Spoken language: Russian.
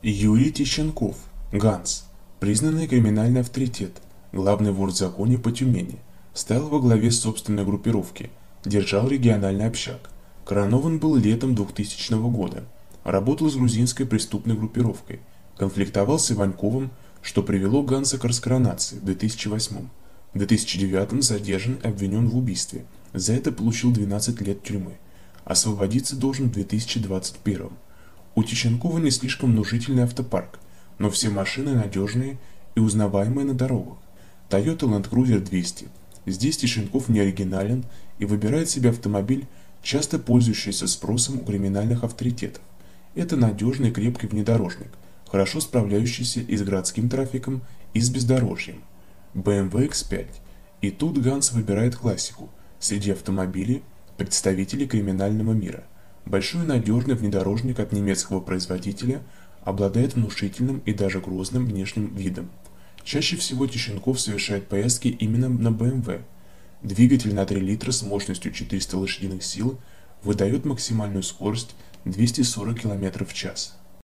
Юрий Тищенков, Ганс, признанный криминальный авторитет, главный вор в законе по Тюмени, стоял во главе собственной группировки, держал региональный общак. Коронован был летом 2000 года, работал с грузинской преступной группировкой, конфликтовал с Иваньковым, что привело Ганса к раскоронации в 2008. В 2009 задержан и обвинен в убийстве, за это получил 12 лет тюрьмы. Освободиться должен в 2021. У Тищенкова не слишком внушительный автопарк, но все машины надежные и узнаваемые на дорогах. Toyota Land Cruiser 200. Здесь Тищенков не оригинален и выбирает себе автомобиль, часто пользующийся спросом у криминальных авторитетов. Это надежный крепкий внедорожник, хорошо справляющийся и с городским трафиком, и с бездорожьем. BMW X5. И тут Ганс выбирает классику среди автомобилей представителей криминального мира. Большой надежный внедорожник от немецкого производителя обладает внушительным и даже грозным внешним видом. Чаще всего Тищенков совершает поездки именно на BMW. Двигатель на 3 литра с мощностью 400 лошадиных сил выдает максимальную скорость 240 км в час.